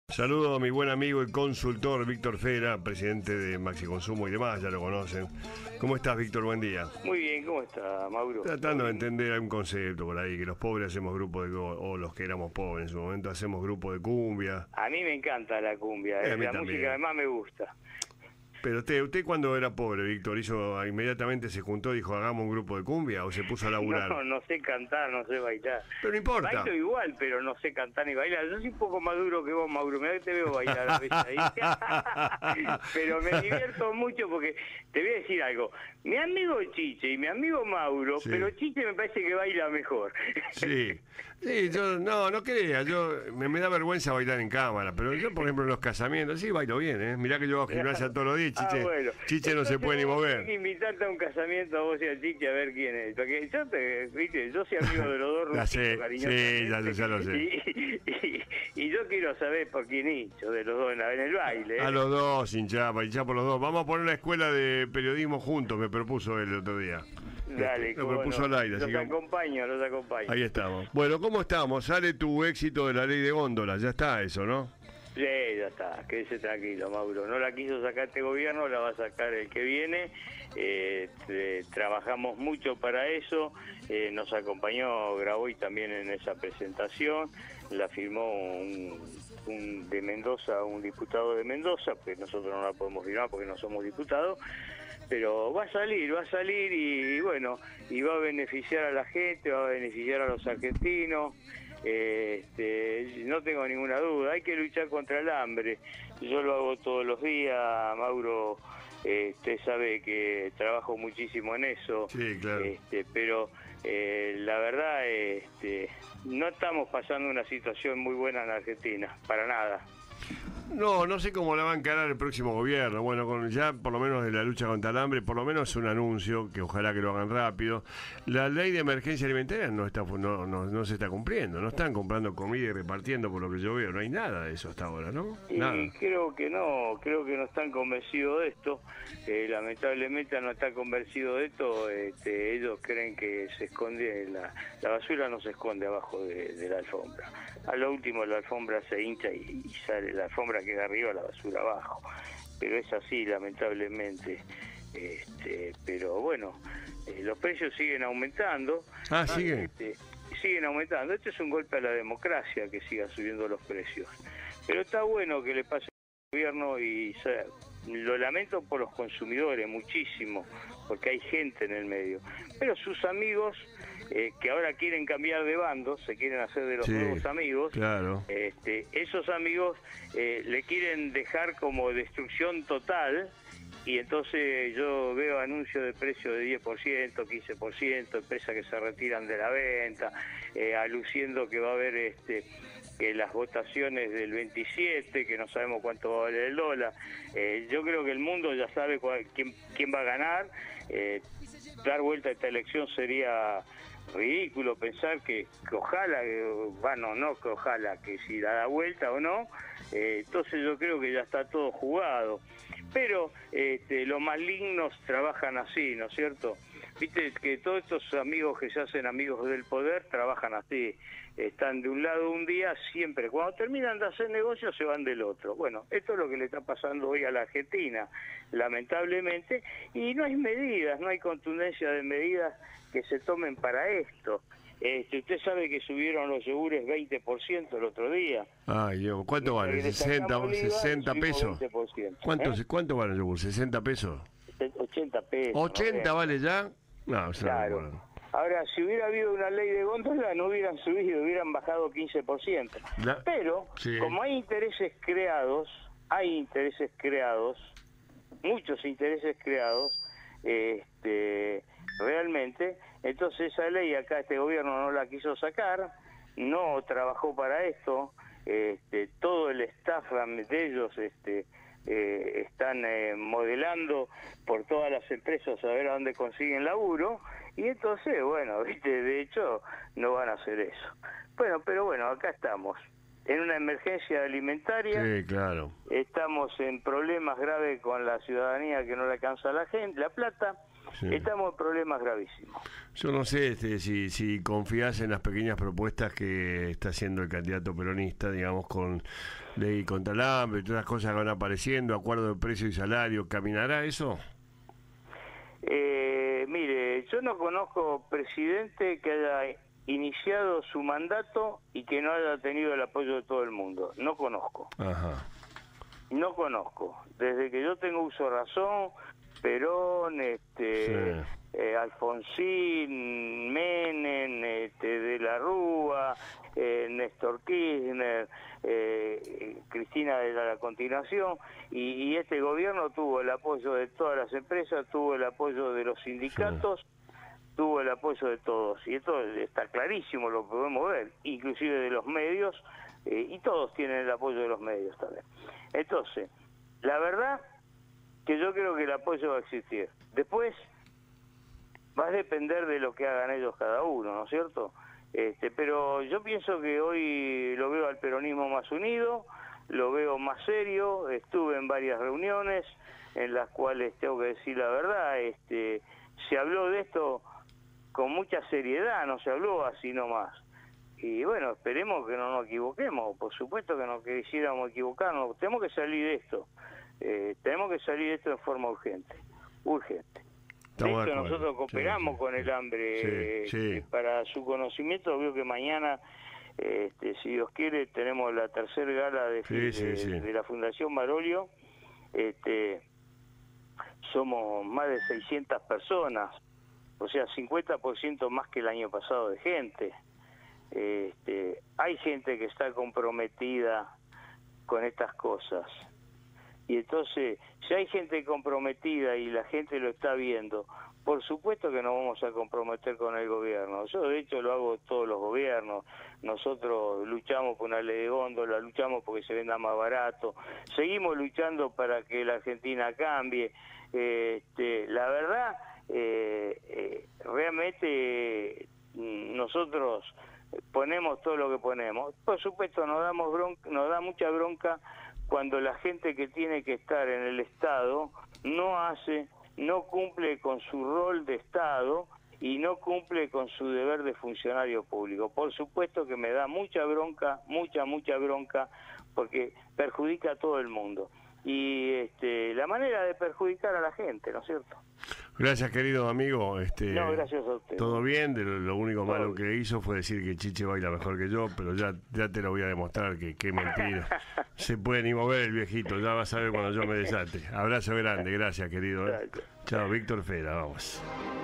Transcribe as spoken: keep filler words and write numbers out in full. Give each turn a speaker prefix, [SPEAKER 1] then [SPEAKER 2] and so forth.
[SPEAKER 1] Saludo a mi buen amigo y consultor Víctor Fera, presidente de Maxi Consumo y demás, ya lo conocen. ¿Cómo estás, Víctor? Buen día.
[SPEAKER 2] Muy bien, ¿cómo está, Mauro?
[SPEAKER 1] Tratando de entender algún concepto por ahí, que los pobres hacemos grupo de, o los que éramos pobres en su momento hacemos grupo de cumbia.
[SPEAKER 2] A mí me encanta la cumbia,
[SPEAKER 1] Eh, a
[SPEAKER 2] es
[SPEAKER 1] mí
[SPEAKER 2] la
[SPEAKER 1] también.
[SPEAKER 2] música que más me gusta.
[SPEAKER 1] Pero usted, usted cuando era pobre, Víctor, hizo inmediatamente se juntó y dijo, hagamos un grupo de cumbia, o se puso a laburar.
[SPEAKER 2] No, no sé cantar, no sé bailar.
[SPEAKER 1] Pero no importa.
[SPEAKER 2] Bailo igual, pero no sé cantar ni bailar. Yo soy un poco más duro que vos, Mauro. Mirá que te veo bailar a veces ahí. Pero me divierto mucho porque te voy a decir algo. Mi amigo Chiche y mi amigo Mauro,
[SPEAKER 1] Sí.
[SPEAKER 2] pero Chiche me parece que baila mejor.
[SPEAKER 1] Sí, sí, yo no, no creía, yo me, me da vergüenza bailar en cámara, pero yo, por ejemplo, en los casamientos, sí bailo bien, ¿eh? Mirá que yo hago gimnasia todos los días, Chiche,
[SPEAKER 2] Ah, bueno.
[SPEAKER 1] Chiche no se
[SPEAKER 2] Entonces
[SPEAKER 1] puede ni
[SPEAKER 2] vos
[SPEAKER 1] mover.
[SPEAKER 2] tenés que invitarte a un casamiento a vos y a Chiche a ver quién es. Porque yo, te, ¿viste? Yo soy amigo de los dos,
[SPEAKER 1] Ya sé,
[SPEAKER 2] Rufito, cariñosamente.
[SPEAKER 1] sí, ya, ya- ya lo sé.
[SPEAKER 2] Y, y- y yo quiero saber por quién hincho de los dos en, la- en el baile. ¿eh?
[SPEAKER 1] A los dos, hinchá, hinchá por los dos. Vamos a poner una escuela de periodismo juntos, me propuso él el otro día.
[SPEAKER 2] Dale,
[SPEAKER 1] Lo
[SPEAKER 2] cómo
[SPEAKER 1] propuso
[SPEAKER 2] no.
[SPEAKER 1] al aire, así
[SPEAKER 2] Los
[SPEAKER 1] que
[SPEAKER 2] acompaño, los acompaño.
[SPEAKER 1] ahí estamos. Bueno, ¿cómo estamos? Sale tu éxito de la ley de góndola, ya está eso, ¿no?
[SPEAKER 2] Sí, ya está, quédese tranquilo, Mauro. No la quiso sacar este gobierno, la va a sacar el que viene. Eh, te- trabajamos mucho para eso. Eh, nos acompañó Graboy también en esa presentación. La firmó un, un de Mendoza, un diputado de Mendoza, pues nosotros no la podemos firmar porque no somos diputados. Pero va a salir, va a salir y, y bueno, y va a beneficiar a la gente, va a beneficiar a los argentinos. Eh, este, no tengo ninguna duda, hay que luchar contra el hambre. Yo lo hago todos los días, Mauro. Eh, usted sabe que trabajo muchísimo en eso.
[SPEAKER 1] Sí, claro.
[SPEAKER 2] Este, pero eh, la verdad, este, no estamos pasando una situación muy buena en Argentina, para nada.
[SPEAKER 1] No, no sé cómo la va a encarar el próximo gobierno. Bueno, con ya por lo menos de la lucha contra el hambre, por lo menos un anuncio, que ojalá que lo hagan rápido. La ley de emergencia alimentaria no está no, no, no se está cumpliendo. No están comprando comida y repartiendo por lo que yo veo. No hay nada de eso hasta ahora, ¿no?
[SPEAKER 2] Y
[SPEAKER 1] Nada.
[SPEAKER 2] creo que no, creo que no están convencidos de esto. Eh, lamentablemente no están convencidos de esto. Este, ellos creen que se esconde, la, la basura no se esconde abajo de, de la alfombra. A lo último la alfombra se hincha y, y sale la alfombra queda arriba, la basura abajo. Pero es así, lamentablemente. Este, pero bueno, eh, los precios siguen aumentando.
[SPEAKER 1] Ah, ¿siguen?
[SPEAKER 2] Este, siguen aumentando. Este es un golpe a la democracia que siga subiendo los precios. Pero está bueno que le pase al gobierno y sa- lo lamento por los consumidores muchísimo, porque hay gente en el medio. Pero sus amigos, eh, que ahora quieren cambiar de bando, se quieren hacer de los
[SPEAKER 1] Sí,
[SPEAKER 2] nuevos amigos,
[SPEAKER 1] claro.
[SPEAKER 2] este, esos amigos eh, le quieren dejar como destrucción total. Y entonces yo veo anuncios de precio de diez por ciento, quince por ciento, empresas que se retiran de la venta, eh, aluciendo que va a haber este que las votaciones del veintisiete, que no sabemos cuánto va a valer el dólar. Eh, yo creo que el mundo ya sabe cuál, quién, quién va a ganar. Eh, dar vuelta a esta elección sería ridículo, pensar que, que ojalá, que, bueno, no que ojalá, que si la da vuelta o no. Eh, entonces yo creo que ya está todo jugado. Pero este, los malignos trabajan así, ¿no es cierto? Viste que todos estos amigos que se hacen amigos del poder trabajan así. Están de un lado un día siempre. Cuando terminan de hacer negocios se van del otro. Bueno, esto es lo que le está pasando hoy a la Argentina, lamentablemente. Y no hay medidas, no hay contundencia de medidas que se tomen para esto. Este, usted sabe que subieron los yogures veinte por ciento el otro día.
[SPEAKER 1] Ay, Dios, ¿cuánto vale?
[SPEAKER 2] Le
[SPEAKER 1] sesenta,
[SPEAKER 2] sacamos el I V A y
[SPEAKER 1] sesenta
[SPEAKER 2] subimos
[SPEAKER 1] pesos.
[SPEAKER 2] veinte por ciento.
[SPEAKER 1] ¿Cuánto,
[SPEAKER 2] ¿Eh?
[SPEAKER 1] ¿Cuánto vale el yogur? ¿sesenta pesos?
[SPEAKER 2] ochenta pesos.
[SPEAKER 1] ¿ochenta
[SPEAKER 2] ¿no?
[SPEAKER 1] vale ya? No, es una
[SPEAKER 2] Claro.
[SPEAKER 1] locura.
[SPEAKER 2] Ahora, si hubiera habido una ley de góndola, no hubieran subido, hubieran bajado quince por ciento.
[SPEAKER 1] La-
[SPEAKER 2] Pero,
[SPEAKER 1] Sí.
[SPEAKER 2] como hay intereses creados, hay intereses creados, muchos intereses creados, este, realmente, entonces esa ley acá este gobierno no la quiso sacar, no trabajó para esto, este, todo el staff de ellos este, eh, están eh, modelando por todas las empresas a ver a dónde consiguen laburo, y entonces, bueno, viste, de hecho, no van a hacer eso. Bueno, pero bueno, acá estamos, en una emergencia alimentaria.
[SPEAKER 1] Sí, claro.
[SPEAKER 2] Estamos en problemas graves con la ciudadanía que no le alcanza a la gente, la plata.
[SPEAKER 1] Sí.
[SPEAKER 2] Estamos en problemas gravísimos.
[SPEAKER 1] Yo no sé este, si, si confías en las pequeñas propuestas que está haciendo el candidato peronista, digamos, con ley contra el hambre y todas las cosas que van apareciendo, acuerdo de precio y salario. ¿Caminará eso?
[SPEAKER 2] Eh, mire, yo no conozco presidente que haya iniciado su mandato y que no haya tenido el apoyo de todo el mundo. No conozco.
[SPEAKER 1] Ajá.
[SPEAKER 2] No conozco. Desde que yo tengo uso de razón, Perón, este,
[SPEAKER 1] Sí.
[SPEAKER 2] eh, Alfonsín, Menem, este, De la Rúa, eh, Néstor Kirchner, eh, Cristina de la, la continuación, y, y este gobierno tuvo el apoyo de todas las empresas, tuvo el apoyo de los sindicatos, sí. tuvo el apoyo de todos, y esto está clarísimo, lo podemos ver, inclusive de los medios, eh, y todos tienen el apoyo de los medios también. Entonces, la verdad que yo creo que el apoyo va a existir. Después va a depender de lo que hagan ellos cada uno, ¿no es cierto? Este, pero yo pienso que hoy lo veo al peronismo más unido, lo veo más serio. Estuve en varias reuniones en las cuales, tengo que decir la verdad, este, se habló de esto con mucha seriedad, no se habló así nomás. Y bueno, esperemos que no nos equivoquemos, por supuesto que no quisiéramos equivocarnos, tenemos que salir de esto, eh, tenemos que salir de esto de forma urgente, urgente. De hecho, nosotros cooperamos sí, sí, con el hambre,
[SPEAKER 1] sí, sí.
[SPEAKER 2] Eh, para su conocimiento, veo que mañana, este, si Dios quiere, tenemos la tercera gala de,
[SPEAKER 1] sí,
[SPEAKER 2] de,
[SPEAKER 1] sí, sí.
[SPEAKER 2] de la Fundación Marolio. Este, somos más de seiscientas personas, o sea, cincuenta por ciento más que el año pasado de gente. Este, hay gente que está comprometida con estas cosas. Y entonces, si hay gente comprometida y la gente lo está viendo, por supuesto que nos vamos a comprometer con el gobierno. Yo, de hecho, lo hago todos los gobiernos. Nosotros luchamos por una ley de góndola, luchamos porque se venda más barato, seguimos luchando para que la Argentina cambie. Este, la verdad, eh, eh, realmente eh, nosotros ponemos todo lo que ponemos. Por supuesto, nos damos bronca, nos da mucha bronca cuando la gente que tiene que estar en el Estado no hace, no cumple con su rol de Estado y no cumple con su deber de funcionario público. Por supuesto que me da mucha bronca, mucha, mucha bronca, porque perjudica a todo el mundo. Y este, la manera de perjudicar a la gente, ¿no es cierto?
[SPEAKER 1] Gracias, querido amigo. Este,
[SPEAKER 2] no, gracias a usted.
[SPEAKER 1] Todo bien, de lo, lo único
[SPEAKER 2] todo
[SPEAKER 1] malo
[SPEAKER 2] bien.
[SPEAKER 1] que hizo fue decir que Chiche baila mejor que yo, pero ya, ya te lo voy a demostrar que qué mentira. Se puede ni mover el viejito, ya vas a ver cuando yo me desate. Abrazo grande, gracias, querido. ¿eh? Chao, Víctor Fera, vamos.